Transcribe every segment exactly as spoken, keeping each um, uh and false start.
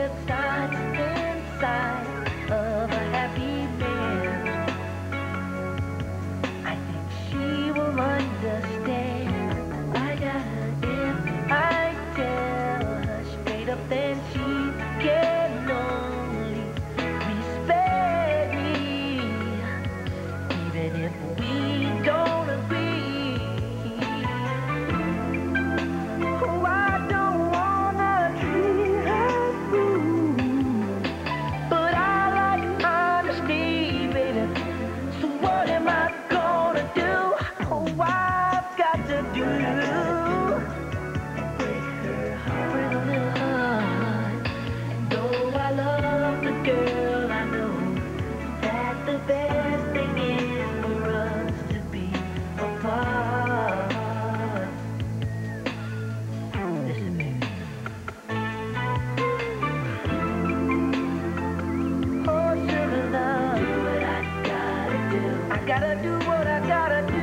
with signs inside of a happy man. I think she will understand. I got her if I tell her straight up, then she can only respect me, even if we don't agree. Oh, I don't wanna treat her rude, but I like honesty, baby. So what am I gonna do? Oh, I've got to do. Break her heart, break a little heart. And though I love the girl, I know that the best thing is for us to be apart. Listen, baby. Oh, sugar love, do what I gotta do. I gotta do what I gotta do.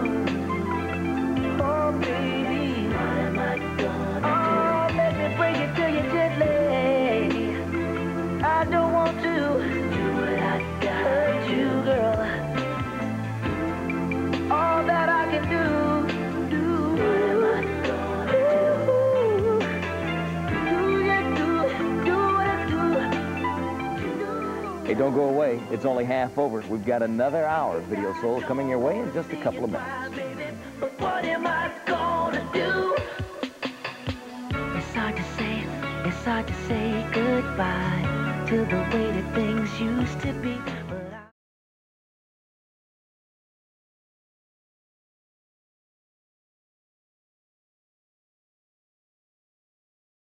Oh, baby, what am I gonna do? Oh, let me bring it to you gently. I don't want to do what I gotta hurt you, girl. All that I can do, do. What am I gonna do? Do you do, do what I do, do. Hey, don't go away. It's only half over. We've got another hour of Video Soul coming your way in just a couple of minutes. But what am I gonna do? It's hard to say, it's hard to say goodbye to the way that things used to be.